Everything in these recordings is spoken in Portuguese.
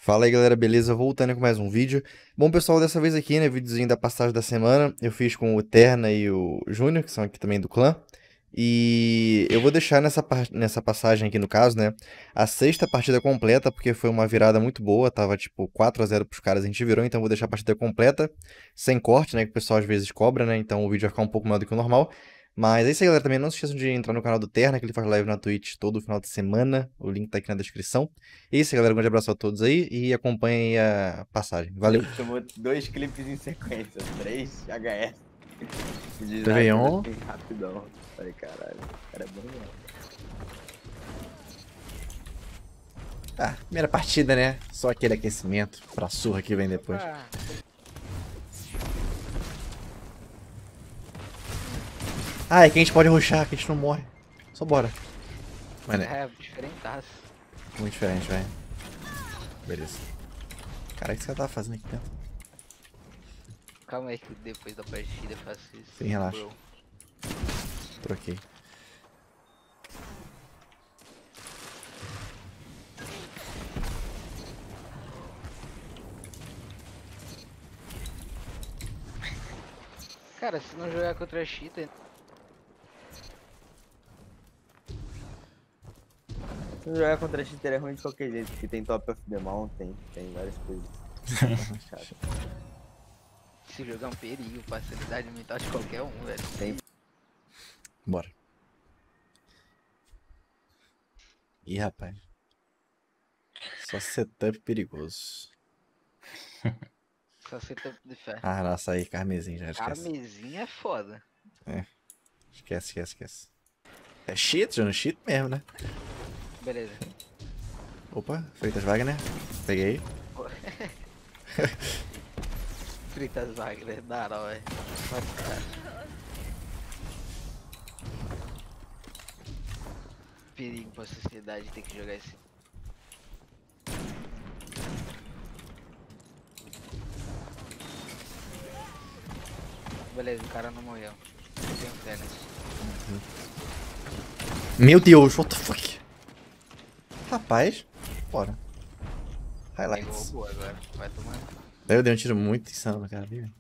Fala aí galera, beleza? Voltando com mais um vídeo. Bom pessoal, dessa vez aqui, né, videozinho da passagem da semana, eu fiz com o Terna e o Júnior, que são aqui também do clã. E eu vou deixar nessa passagem aqui no caso, né, a sexta partida completa, porque foi uma virada muito boa, tava tipo 4-0 pros caras, a gente virou, então eu vou deixar a partida completa, sem corte, né, que o pessoal às vezes cobra, né, então o vídeo vai ficar um pouco maior do que o normal. Mas é isso aí, galera, também não se esqueçam de entrar no canal do Terna, que ele faz live na Twitch todo final de semana, o link tá aqui na descrição. É isso, galera. Um grande abraço a todos aí e acompanhem a passagem. Valeu. Ele tomou 2 clipes em sequência, 3 HS. De Réveillon. assim, rapidão. Falei, caralho, o cara é bom mesmo. Ah, primeira partida, né? Só aquele aquecimento pra surra que vem depois. Ah, é que a gente pode rushar, que a gente não morre. Só bora. Mas, né? É, diferentaço. Muito diferente, velho. Beleza. Cara, o que você tava fazendo aqui dentro? Calma aí que depois da partida eu faço isso. Sim, relaxa. Bro. Troquei. Cara, se não jogar contra a Cheetah, Se não jogar contra a Cheater é ruim de qualquer jeito, porque tem Top of the Mountain, tem várias coisas. Chato. se jogar é um perigo, facilidade mental de qualquer um, velho. Tem. Bora. Ih, rapaz. Só setup perigoso. Só você tá de fé. Ah, nossa, aí, Carmesim, já esquece. Carmesim é foda. Esquece. É cheat, Júnior? Cheat mesmo, né? Beleza. Opa, Freitas Wagner. Peguei. Fritas Wagner, da hora, velho. Perigo pra sociedade ter que jogar esse. Beleza, o cara não morreu. Tem um Fênix. Meu Deus, what the fuck? Rapaz, bora. Pegou Highlights. boa agora. Vai tomar. Eu dei um tiro muito insano no cara, viu?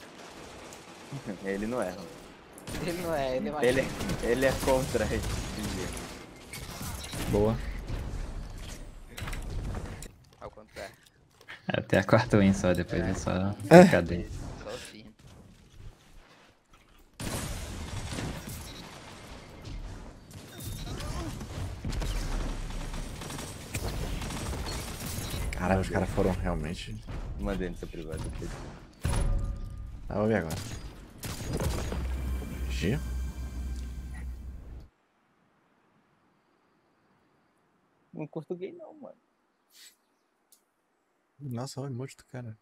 Ele não erra. Ele não é, ele é mais. Ele é contra esse Boa. Ao contrário. Até a quarta win só, depois é só É. cadê? Só assim. Caralho, os caras foram realmente. Mandei no seu privado depois. Ah, vou ver agora. G. Não curto gay não, mano. Nossa, olha o emoji do cara.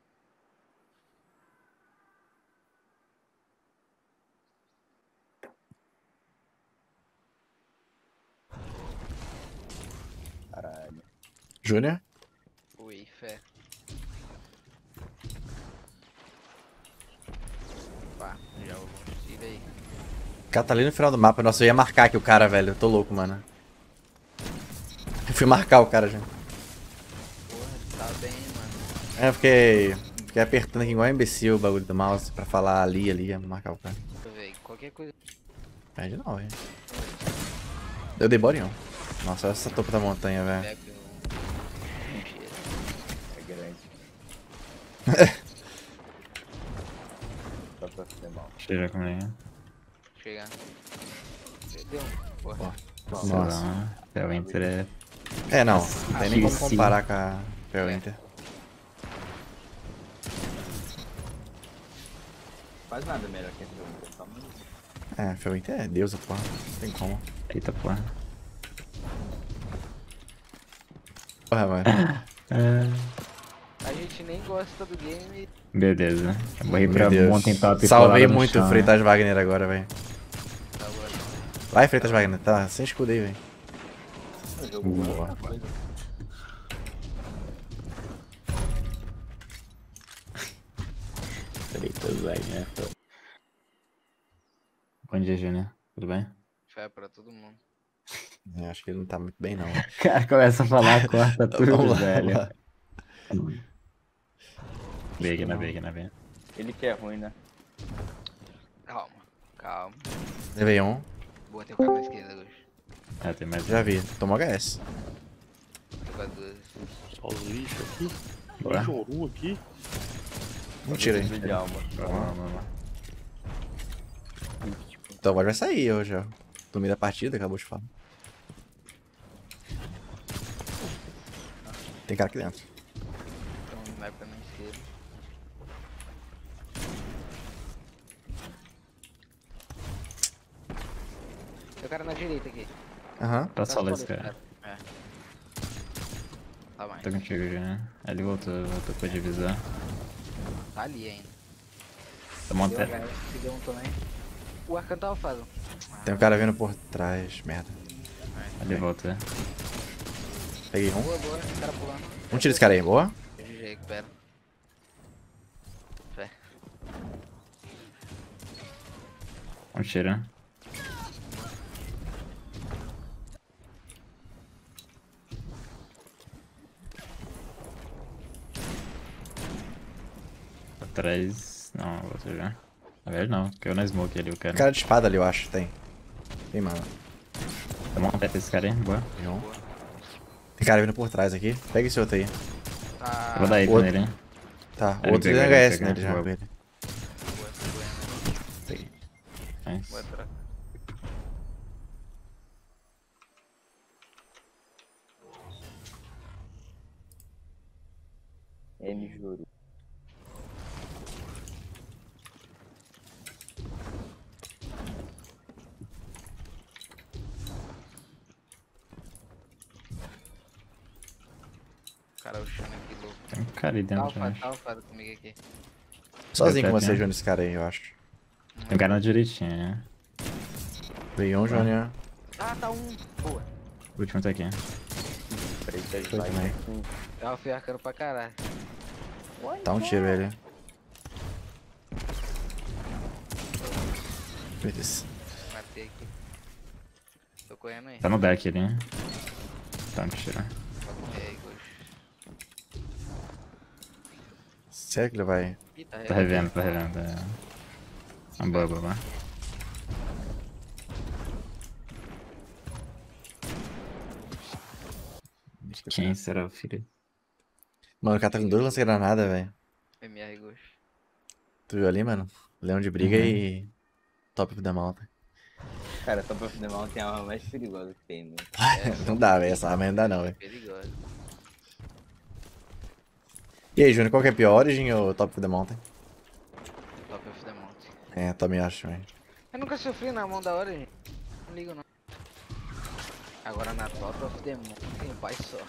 Caralho. Júnior? Ui, fé. Pá, já vou tira aí. O cara tá ali no final do mapa. Nossa, eu ia marcar aqui o cara, velho. Eu tô louco, mano. Eu fui marcar o cara já. Porra, tá bem, mano. É, eu fiquei apertando aqui igual um imbecil o bagulho do mouse pra falar ali, ia marcar o cara. Deixa eu ver, qualquer coisa. Perde não, velho. Eu dei body não. Nossa, olha essa topo da montanha, velho. Pega o. Cheiro. É grande. Só pra fazer mal. Cheira com lenha. Chega. Deu um. Porra. Nossa. Até o Inter É, não. Não tem nem como Sim. comparar com a Pel Inter. Faz nada melhor que esse jogo. É, Fel Inter é deusa, porra. Não tem como. Eita porra. Porra, mano. A gente nem gosta do game. Beleza. Eu morri Meu pra Deus. Mountain Top. Salvei colado no muito o chão. Freitas Wagner agora, velho. Tá agora. Vai, Freitas Wagner. Tá sem escudo aí, velho. Boa. Freitas Wagner. Bom dia, Júnior. Tudo bem? Fé pra todo mundo. Acho que ele não tá muito bem, não. O cara começa a falar, corta tudo, Vamos lá, velho. vamos lá. Vem aqui na B. Ele que é ruim, né? Calma. Levei um. Boa, tem um cara na esquerda hoje. Ah, tem mais Já vi. Tomou HS. Tô com a 12. Só os lixos aqui. Bora. Choru aqui. Não tira aí. De alma. Vamos. Então agora vai sair hoje, ó. No meio da partida, acabou de falar. Tem cara aqui dentro. Então vai pra minha esquerda. Tem o cara na direita aqui. Aham. Tá só lá esse cara. É. Tá mais. Tô contigo já. Ele voltou pra divisar. Tá ali ainda. Tá Deu montando. HS, deu um também. O Arcano tava fazendo. Tem um cara vindo por trás, merda. Ele volta. Peguei um. Boa, o cara pulando. Vamos tirar esse cara aí, boa? GG, recupera. Fé. Vamos tirar. Atrás. Não, outro já. Na verdade não, caiu na smoke ali o cara. Cara de espada ali, eu acho, tem. Tem, mano. Tá montando esse cara aí, boa. Peguei um. Tem cara vindo por trás aqui. Pega esse outro aí. Ah, Eu vou dar hit outro. nele, hein. Tá, Ele outro tem pegou, ele HS pegou. nele já. Boa. com ele. Nice. boa troca. M juro. Cara, o chão aqui louco. Tem um cara aí dentro, eu acho. Tava fado comigo aqui. Sozinho com perto, você, né? Júnior, esse cara aí, eu acho. Tem um cara na direitinha, né? Peguei um, Júnior. Ah, tá um. Boa. O último tá aqui. Freitas Foi vai também. com Tava fui arcando pra caralho. Dá um tiro, velho. Beleza. Matei aqui. Tô correndo aí. Tá no deck ali, né? Tá, me tirar. É, Igor. Sério que ele vai? Ih, Tá revendo. É. Boa. Quem será o filho? Mano, o cara tá com 2 lança-granada, velho. MR Igor. Tu viu ali, mano? Leão de briga Uhum. e. Top of the mountain. Cara, Top of the Mountain é a arma mais perigosa que tem, né? Não dá, velho. Essa arma não dá, não, velho. Perigoso. E aí, Júnior, qual que é pior, Origin ou Top of the Mountain? Top of the Mountain. É, também acho, velho. Eu nunca sofri na mão da hora, gente. Não ligo não. Agora na Top of the Mountain, pai só.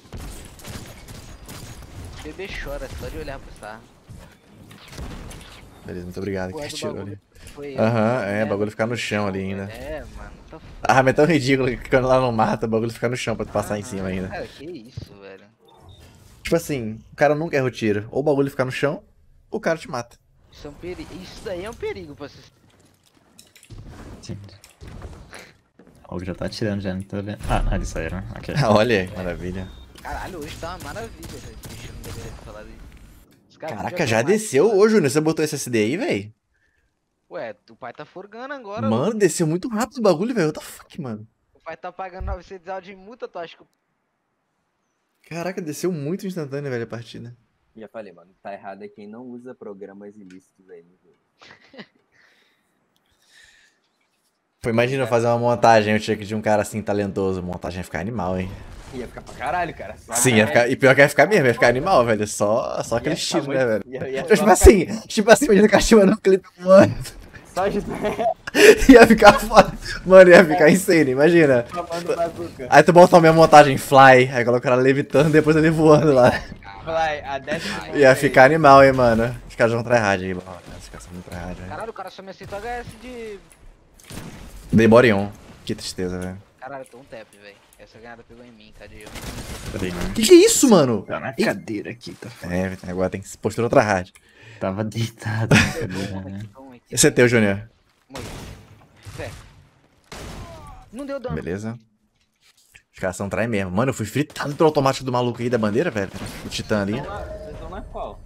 O bebê chora só de olhar pro sarro. Beleza, muito obrigado. Porra Que do tirou bagulho ali. foi eu, Aham, né? o bagulho ficar no chão ali ainda. É, mano. Tá f... A arma é tão ridícula que quando ela não mata, o bagulho fica no chão pra tu passar em cima ainda. Cara, que isso, velho. Tipo assim, o cara nunca erra o tiro. Ou o bagulho fica no chão, ou o cara te mata. Isso é um perigo. Isso daí é um perigo pra vocês. Sim. O já tá atirando já, não tô vendo. Ah, eles saíram. Ok. Olha aí, maravilha. Caralho, hoje tá uma maravilha, velho. Esse bicho não deveria ter falado isso. Os caras Caraca, podiam já tomar desceu. aqui, Ô, Júnior, você botou SSD aí, velho? Ué, o pai tá forgando agora. Mano, desceu muito rápido o bagulho, velho. What the fuck, mano? O pai tá pagando 900 reais de multa, tu acha que... Caraca, desceu muito instantâneo, velho, a partida. Já falei, mano, tá errado é quem não usa programas ilícitos aí no jogo. Pô, imagina eu fazer uma montagem, eu tinha que de um cara assim talentoso. Montagem ia ficar animal, hein? Ia ficar pra caralho, cara. Só Sim, ia ficar. E pior que ia ficar mesmo, ia ficar animal, velho. Só aquele Ia ficar estilo, né, velho? muito- ia Tipo só assim, imagina o cara chamando um clipe, mano. Só de Ia ficar foda. Mano, ia ficar insano, imagina. tomando bazuca. Aí tu bota a minha montagem fly, aí coloca o cara levitando, depois ele voando lá. Vai, a 10ª Ia ficar animal, hein, mano. Os caras vão tryhard aí, mano. Os caras são muito tryhard, velho. Caralho, o cara só me aceitou HS de... Dei body 1. Que tristeza, velho. Caralho, eu tô um tap, velho. Essa ganhada pegou em mim, cadê eu? Peraí, né? Que é isso, mano? Tá na cadeira aqui, tá foda. É, agora tem que postura tryhard. Tava deitado na cadeira, né? Então, aqui. Esse é teu, Júnior. Morri. Fé. Não deu dano. Beleza. Os caras são trai mesmo. Mano, eu fui fritado pelo automático do maluco aí da bandeira, velho. O Titã ali. Vocês estão na qual?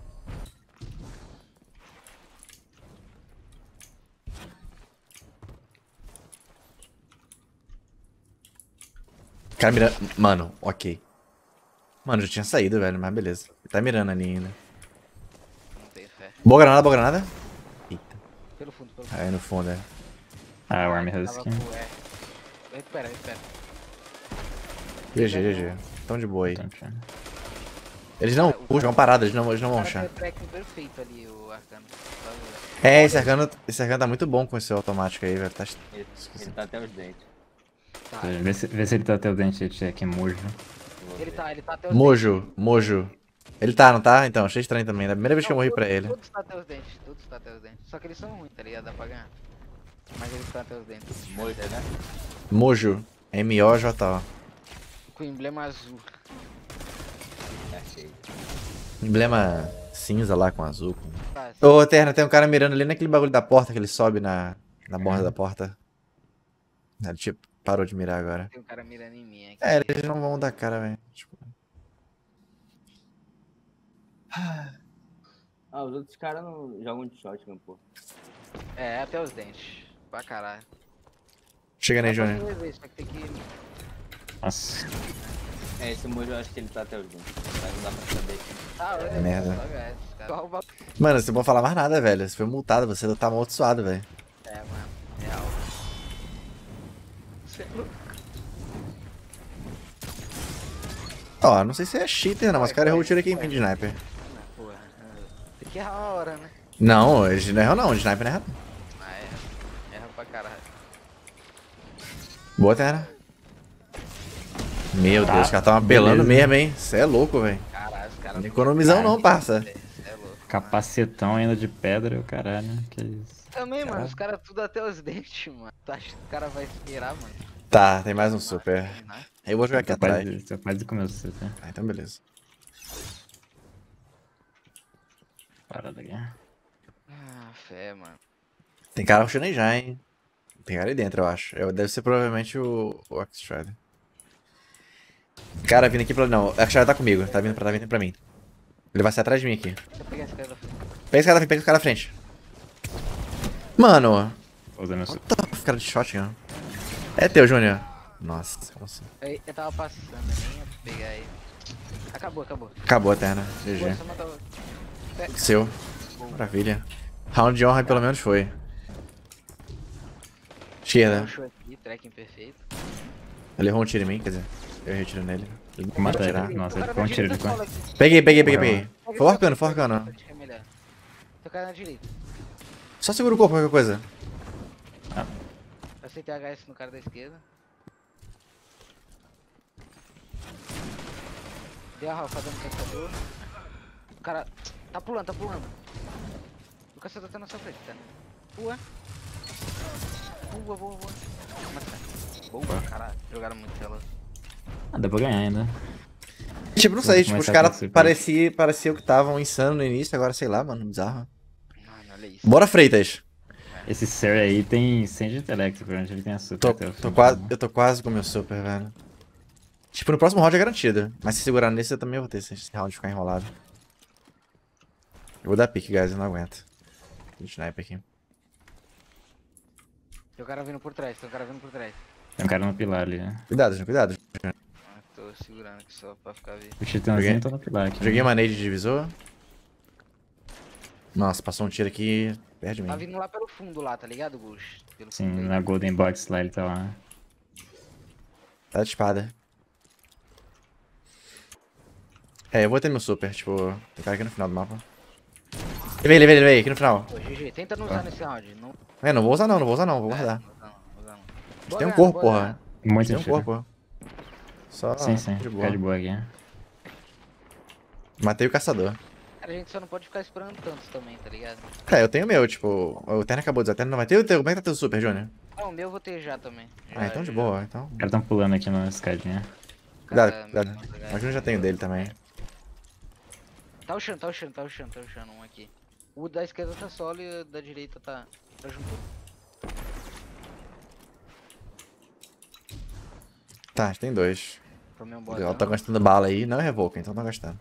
Cara mirando. Mano, ok. Mano, já tinha saído, velho, mas beleza. Ele tá mirando ali ainda. Não tenho fé. Boa granada, boa granada. Eita. Pelo fundo, pelo fundo. Aí no fundo, é. Ah, o Army Tava has skin. com- é. Recupera, recupera. GG, GG. Tão de boa aí. Então, tchau. Eles não vão parar, eles não vão O cara achar. tem o tracking perfeito ali, o Arcano. Tá vendo? É, esse arcano tá muito bom com esse automático aí, velho. Tá... Ele tá até os dentes. Tá. Vê se ele tá até o dente de aqui, mojo. Ele tá até os Mojo, Mojo. Ele tá, não tá? Então, achei estranho também. É a primeira vez que eu morri pra ele. Todos tá até os dentes, todos tá até os dentes. Só que eles são ruins, tá ligado? Dá pra ganhar. Mas eles tá até os dentes. Moita, né? Mojo. M-O-J-O. Com emblema azul. Achei. Emblema cinza lá com azul. Tá, Ô, Terna, tem um cara mirando ali naquele bagulho da porta que ele sobe na borda da porta. Ele tipo, parou de mirar agora. tem um cara mirando em mim aqui. É, eles não vão dar cara, velho. Tipo, Ah, os outros caras não jogam de shotgun, pô. É, até os dentes. Pra caralho. chega aí, Dá pra Júnior. rever, só que tem que... Nossa. É, esse mojo eu acho que ele tá até os dentes. Mas não dá pra saber. Ah, olha, Merda. só gás, cara. Só o ba- Mano, você não pode falar mais nada, velho. Você foi multado, você tá amaldiçoado, velho. É, mano. Real. Você é louco. Ó, não sei se é cheater, não, mas o cara errou o tiro aqui em mim de sniper. Não, porra. Tem que errar a hora, né? Não, eles não erram não, de sniper não erra. Ah, erra. Erra pra caralho. Boa, Terra. Meu Deus, os caras tão apelando beleza. mesmo, hein. Você é louco, velho. Caralho, os caras... Não economizão não, parça. Você é louco. Capacetão ainda de pedra, o caralho. Que isso. Também, mano, Caralho. os caras tudo até os dentes, mano. Tu acha que o cara vai esperar, mano? Tá, tem mais um super. Né? Eu vou jogar aqui atrás. Você quase começou, tá? Ah, então beleza. Parada aqui. Ah, fé, mano. Tem cara rushando aí já, hein. Tem cara aí dentro, eu acho. Deve ser provavelmente o X-Strider. Cara vindo aqui pra... Não, o X-Strider tá comigo. Tá vindo pra mim. Ele vai sair atrás de mim aqui. Deixa eu pegar esse cara da frente. Pega esse cara da frente. Mano, Tô usando meu super. cara de shotgun. É teu, Júnior. Nossa, como assim? Eu tava passando, nem ia pegar aí. Acabou. Acabou a terna. Pô, GG. só matou... Seu. Maravilha. Round de honra pelo menos foi. Esquerda. Puxou aqui, tracking perfeito. Ele errou um tiro em mim, quer dizer. Eu errei o tiro nele. Ele não Vou matar pode ele. tirar. Nossa, O ele cara ficou um da tiro direita de quanto? cola aqui. Peguei. Pega Foi esse orcando, cara, foi orcando. acho que é melhor. Teu cara na direita. Só segura o corpo, qualquer coisa. Aceitei HS no cara da esquerda. Deu a Ralph dando caçador. O cara tá pulando. O caçador tá na sua frente, tá? Boa. Boa, caralho. Jogaram muito veloz. Ah, dá pra ganhar ainda. Tipo, não sei, Vou tipo, os começar caras com esse parecia que estavam insano no início, agora sei lá, mano, bizarro. Mano, olha isso. Bora, Freitas. Esse Ser aí tem 100 de intelecto, provavelmente ele tem a super até o fim. Eu tô quase com o meu super, velho. Tipo, no próximo round é garantido. Mas se segurar nesse, eu também vou ter esse round ficar enrolado. Eu vou dar pique, guys, eu não aguento. Tem sniper aqui. Tem um cara vindo por trás. Tem um cara no pilar ali, né? Cuidado, Júnior, cuidado. Ah, tô segurando aqui só pra ficar vivo. O titãzinho Joguei. tá no pilar aqui. Joguei uma nade de divisor. Nossa, passou um tiro aqui perto de mim. Tá vindo lá pelo fundo lá, tá ligado, Gus? Pelo Sim, fundo aí. na Golden Box lá ele tá lá. Tá de espada. É, eu vou ter meu super, tipo, tem cara aqui no final do mapa. Levei, aqui no final. Pô, GG, tenta não usar nesse round. Não... É, não vou usar não, vou guardar. Não usar não. Tem um Boa corpo, ganhada, boa porra. Muito Tem um tiro. corpo. Só Sim, de fica boa. de boa aqui. Matei o caçador. ganhada. Cara, a gente só não pode ficar esperando tanto também, tá ligado? É, eu tenho o meu, tipo, o Terna acabou de usar, o Terna não vai ter o teu, como é que tá teu super, Júnior? Ah, o meu eu vou ter já também. Ah, então de boa, então. Os caras tão pulando aqui na escadinha. Cuidado, Cara, cuidado. não, Mas o Júnior já tem o dele também. Tá o chão um aqui. O da esquerda tá solo e o da direita tá junto. Tá, tem dois. Tomei um O botão. Gal tá gastando bala aí. Não é revoca, então tá gastando.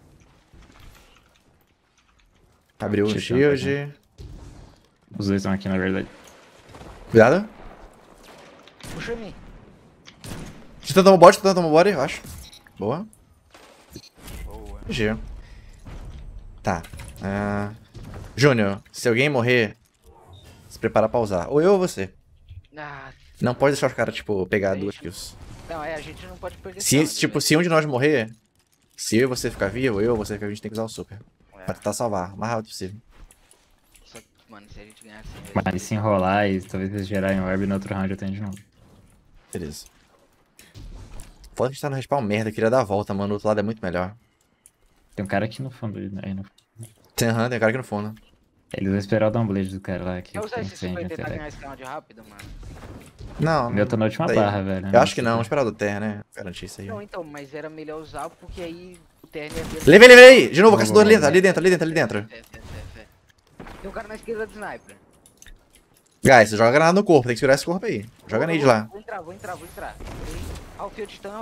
Abriu o Titã, shield. Os dois estão aqui, na verdade. Cuidado. Puxa em mim. Titã tomou body, eu acho. Boa. Boa. GG. Tá. Júnior, se alguém morrer, se prepara pra usar. Ou eu ou você. Ah, Não pode deixar os caras, tipo, pegar duas kills. não, a gente não pode perder Se, sound, tipo, né? se um de nós morrer, se eu e você ficar vivo, eu ou você ficar vivo, a gente tem que usar o super. Pra tentar salvar, o mais rápido possível. Só que, mano, se a gente ganhar assim... Mas se enrolar e talvez eles gerarem orb no outro round eu tenho de novo. Beleza. Foda que a gente tá no respawn merda, eu queria dar a volta, mano. O outro lado é muito melhor. Tem um cara aqui no fundo. Aí no... Tem um cara aqui no fundo. Eles vão esperar o downblade do cara lá. Que Quer usar tem esse super e incêndio, tentar até. ganhar esse round rápido, mano? Não. O meu tá na última daí. barra, velho. Eu acho que não, vamos esperar o do Terra, né? Garantir isso aí. Não, então, mas era melhor usar porque aí o Terno ia ver... Levei! De novo, o caçador Vamos, ali dentro, ali dentro. Fé. Tem um cara na esquerda de sniper. Guys, você joga granada no corpo, tem que segurar esse corpo aí. Joga nade lá. Vou entrar. Ah, o Field Titã.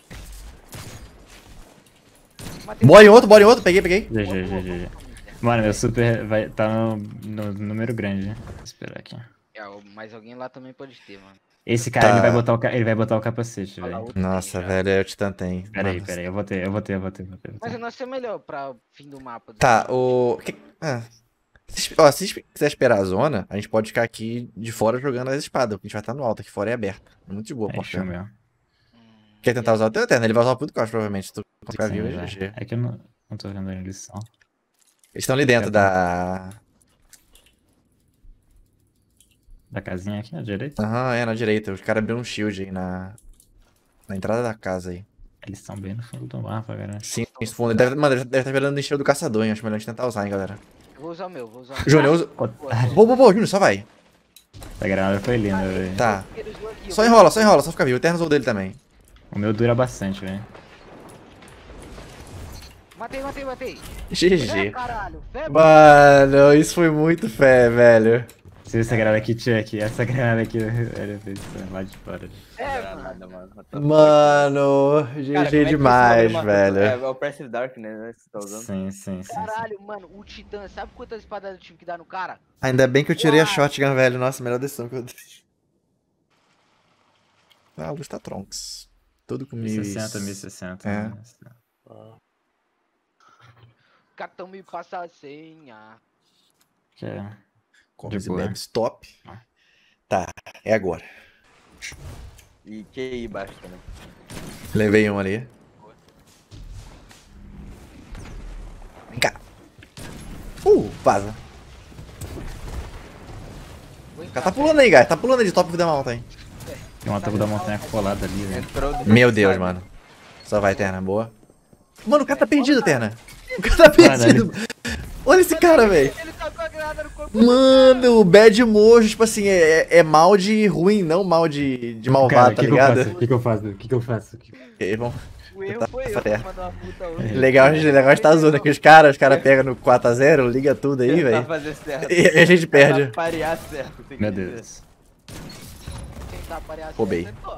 Matei Bora em outro, peguei. GG. Mano, meu super vai tá no número grande, né? Vou esperar aqui. Mas alguém lá também pode ter, mano. Esse cara, Tá. ele vai botar o capacete, Olha lá, velho. outro Nossa, tem já. velho, o Titã tem. Peraí, Mano. eu vou ter. Mas o nosso é melhor pra fim do mapa. Tá, Ó, se quiser esperar a zona, a gente pode ficar aqui de fora jogando as espadas, porque a gente vai estar no alto, aqui fora é aberto. É muito de boa, É, show porra. meu. Quer tentar usar o teu Eterno? Ele vai usar o puto costa, provavelmente. Se tu ficar Sim, vivo, é velho. GG. É que eu não tô vendo a lição. Eles estão ali dentro da... Da casinha aqui à direita. Aham, é, na direita. Os caras abriram um shield aí na entrada da casa aí. Eles estão bem no fundo do mapa, galera. Sim, esse fundo. Mano, ele deve estar virando no estilo do caçador, hein? Acho melhor a gente tentar usar, hein, galera. Eu vou usar o meu. Júnior, usa... Pô, Boa, Júnior, só vai. A granada foi linda, velho. Tá. eles vão aqui, eu Só vou- enrola, só fica vivo. O Eterno usou dele também. O meu dura bastante, velho. Matei. GG. Caralho. Fé, Mano, isso foi muito fé, velho. Se essa granada aqui tinha aqui, essa granada aqui, velho, lá de fora. mano. Nada, mano. Mano, Cara, GG como é que esse demais, bagulho velho. É o Oppressive Darkness, né? Que você tá usando. Sim. Caralho, mano, o Titã, sabe quantas espadas do time que dá no cara? Ainda bem que eu tirei a Uau. shotgun, velho. Nossa, melhor decisão que eu dei. Ah, o tá Trunks. Tudo com 1060. 1060. né? Os caras tão me passando a senha. Que é... Come De e boa. bebe, stop. Tá, é agora. E QI baixo também. Levei um ali. Vem cá. Vaza. Vou O cara entrar, tá pulando aí, guys. Tá pulando aí de top da mountain. Tem uma tábua da montanha colada ali, velho. Entrou do Meu Deus, sabe? mano. Só vai, Terna. Boa. Mano, o cara tá perdido, Terna. O cara tá perdido. Olha esse cara, velho. Ele tacou a granada no corpo do Mano, o bad mojo, tipo assim, é mal de ruim, não mal de malvado, tá ligado? O que eu faço? E, bom, O erro foi eu que certo. mandou uma puta hoje. legal a gente tá zoando aqui os caras pegam no 4x0, liga tudo aí, Tentar velho. fazer certo. E a gente perde. Tentar parear certo. tem que Meu dizer. Deus. Tentar parear assim, Roubei. é top.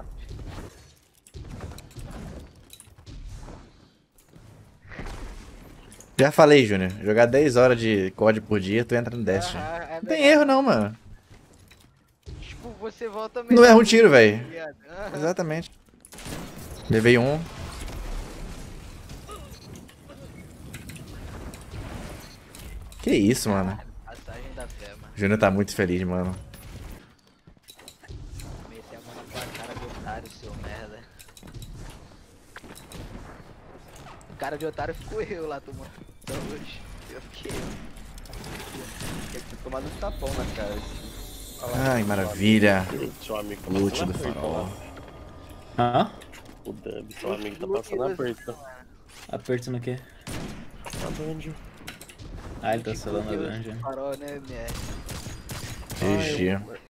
Já falei, Júnior, jogar 10 horas de COD por dia, tu entra no Destiny. Aham, é Não tem verdade. erro não, mano. Tipo, você volta Não erra um tiro, tá velho. ligado? Aham. Exatamente. Levei um. Que isso, mano. Passagem da fé, mano. O Júnior tá muito feliz, mano. Comecei a mão na tua cara de otário, seu merda. Cara de otário ficou eu lá tomando hoje. Eu fiquei eu. Tem que ter tomado um tapão na cara. assim. Ai, maravilha. Seu amigo tá Lute passando do aperto, farol. Hã? ó. O Dub, seu amigo tá passando aperto. Aperto no quê? Tá dungeon. Ah, ele tá selando a dungeon. Farol, né, minha? GG.